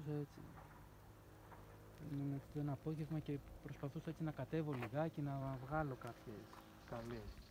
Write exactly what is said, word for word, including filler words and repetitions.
περνούσε έτσι. Ήμουν ένα απόγευμα και προσπαθούσα έτσι να κατέβω λιγάκι, να βγάλω κάποιες σκαλές.